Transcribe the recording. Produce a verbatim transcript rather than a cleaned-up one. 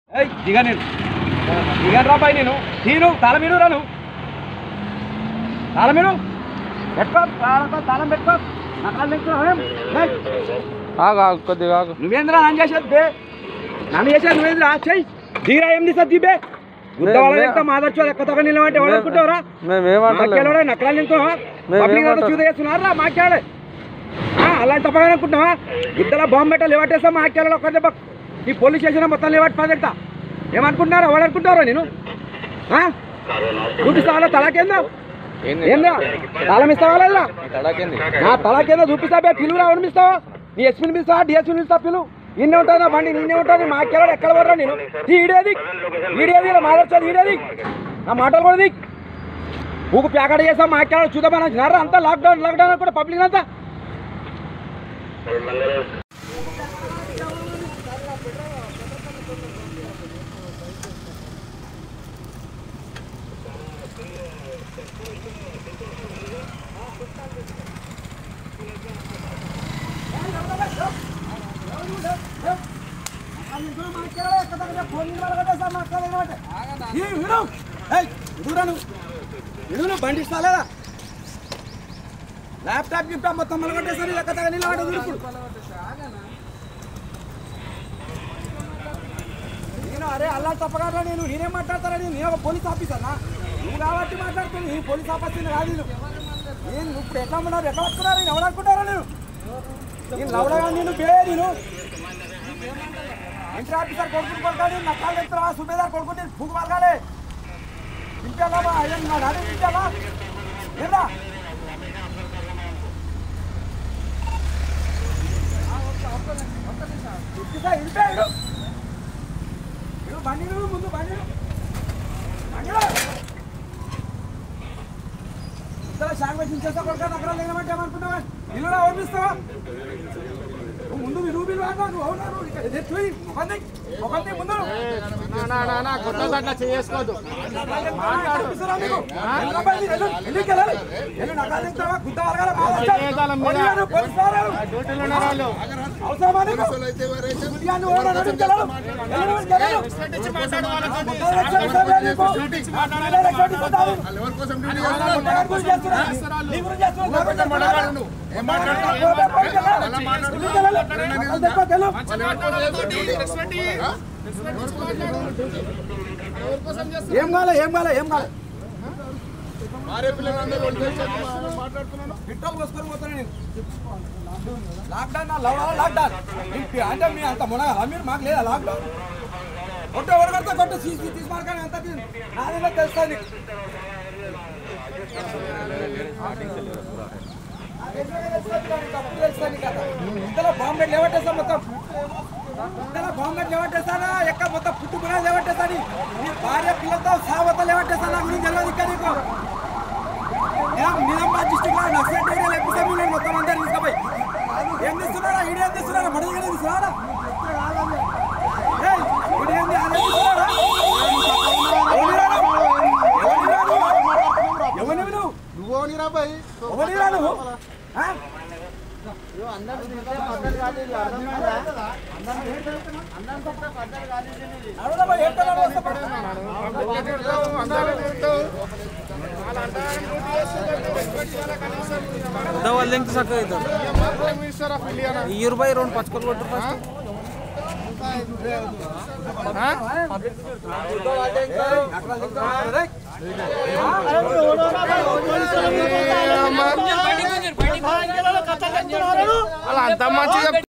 దిగా నేను దిగాను రా పై నేను తీను తల మీరు రాను తాళం మీరు పెట్టుకో తాళం పెట్టుకో కొద్దిగా నువ్వేంద్రా నన్ను చేసేది నన్ను చేసేది నువ్వేంద్రా చెయ్యి దిగిరా ఏం తీసా దిబే గుద్ద వాళ్ళ మాదర్చో ఎక్కతొక నిలబట్టి ఎవడనుకుంటావురా మాకేళ్ళడే నక్కలా నింటున్నావా పబ్లిక్ చూద చేస్తున్నారా మాకేడే అలాంటి తప్పనుకుంటున్నావా గుద్దలా బాంబు పెట్టాలి లేవట్టేస్తా మాకేళ్ళలో ఒక దెబ్బ ఈ పోలీస్ స్టేషన్ మొత్తం లేవట్టి పదెక్తా ఏమనుకుంటున్నారా ఎవడనుకుంటారా నేను చూపిస్తావా తలాకేందా ఏందా తాళం ఇస్తావా లేదా నా తలాకేందా చూపిస్తా పిలువురా ఎవరిస్తావా నీ ఎస్పీని పిలుస్తావా డిఎస్పీని పిలుస్తా పిలువు నిన్నే ఉంటుంది బండి నిన్నే ఉంటుంది మాకేవాడు ఎక్కడ పడరా నేను ఈడేది ఈడేది ఇలా మాట్లాడుతుంది ఈడేది నా మాటలు కూడా దిక్ ఊకు ప్యాకెట్ చేస్తాం మాకేవాడు చూద్దామని వచ్చినారా అంతా లాక్డౌన్ లాక్డౌన్ కూడా పబ్లిక్ అంతా బండి ఇస్తా లేదా ల్యాప్టాప్ గిఫ్టాప్ మొత్తం మలగొట్టేసరి లెక్క నిలబడి నేను అరే అల్లా తప్పగా నేను నేనేం మాట్లాడతారా నేను ఒక పోలీస్ ఆఫీసర్నా నువ్వు కాబట్టి మాట్లాడుతుంది నేను పోలీస్ ఆఫీసర్ కాదు నేను ఇప్పుడు ఎట్లా ఉన్నారు ఎట్లా వస్తున్నారు నేను ఎవడనుకుంటారా నేను నేను లవడగా నేను బే నేను ఇంటర్ ఆఫీసర్ కొడుకుని కొడతాడు నక్కాలు చెప్తావా సుబేదార్ కొడుకుంటే భూకు పలకాలి ఇంటాలా నా నాడే ఇంటాలా ఏదా బండి ముందు బండి బండి ఇద్దరు శాఖ చేస్తా కొడుక నగరాలు లేనమంటే ఏమనుకుంటావా ఇల్లు ఓపిస్తావా ముందు నువ్వు బిల్లు నువ్వు అవునా ముందు చేసుకోవద్దు ఏం కాలే ఏం కాలే ఏం కాలే పిట్టలు వసుకొని పోతాను నేను లాక్డౌన్ లాక్డౌన్ అంటే మీ అంత మునగాల మీరు మాకు లేదా లాక్డౌన్ కొట్టు ఎవరు కడతా కొట్టు తీసి మార్కాన్ని అంత నాదేనా తెలుస్తుంది ఇంతలో బాంబే లేవట్టేస్తా మొత్తం ఇంతలో బాంబే లేవట్టేస్తానా ఎక్క మొత్తం పుట్టుకున్నా లేవట్టేస్తాని నీ భార్య పిల్లలతో సావత లేవట్టేస్తాను నా గురించి తెలియదు ఇంకా నీకు నిజామాబాద్ డిస్టిక్ లో నక్సలైట్ ఏరియా లేపిస్తే నేను మొత్తం అందరు తీసుకుపోయి ఏం తీస్తున్నారా ఈడీ ఏం తీస్తున్నారా మడిగా తీస్తున్నారా ఎవరిని నువ్వు వాళ్ళు ఎంత చక్కగా అవుతారు ఇరవై రెండు పచ్చుకోలు కొట్టు ఫస్ట్ అలా అంత మంచిగా